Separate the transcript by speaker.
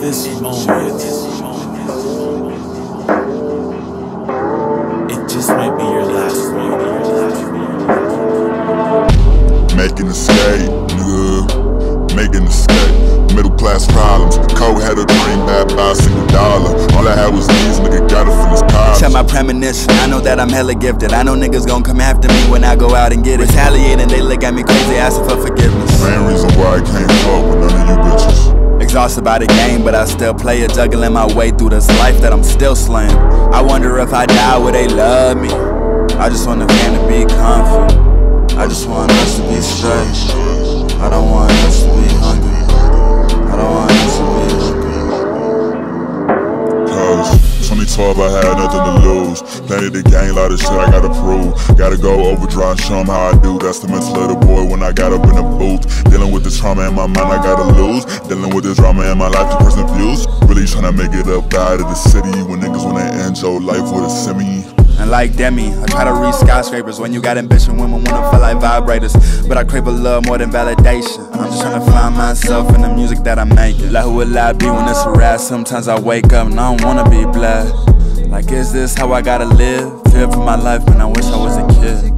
Speaker 1: this moment, it just might be your last one.
Speaker 2: Making escape, nigga. Making escape. Middle class problems. Cole had a dream, bad by a single dollar. All I had was these, nigga got it from his college.
Speaker 3: Check my premonition, I know that I'm hella gifted. I know niggas gon' come after me when I go out and get it. Retaliating, they look at me crazy, asking for forgiveness.
Speaker 2: Main reason why I can't fuck with none of you bitches.
Speaker 3: Exhausted by the game, but I still play it. Juggling my way through this life that I'm still slaying. I wonder if I die, will they love me? I just want the fam to be comfy. I just want us to be straight. I don't want us to be hungry. I don't want us to be hungry.
Speaker 2: Cause 2012 I had nothing to lose. Planted the gang, lot of shit I gotta prove. Gotta go overdrive, show 'em how I do. That's the mental of the boy when I got up in the booth. Dealing with this trauma in my mind, I gotta lose. Dealing with this drama in my life, the person views. Really tryna make it up out of the city. When niggas wanna end your life with a semi.
Speaker 3: And like Demi, I try to reach skyscrapers. When you got ambition, women wanna feel like vibrators. But I crave a love more than validation. I'm just trying to find myself in the music that I make. Like who will I be when it's harassed? Sometimes I wake up and I don't wanna be black. Like is this how I gotta live? Fear for my life, man, I wish I was a kid.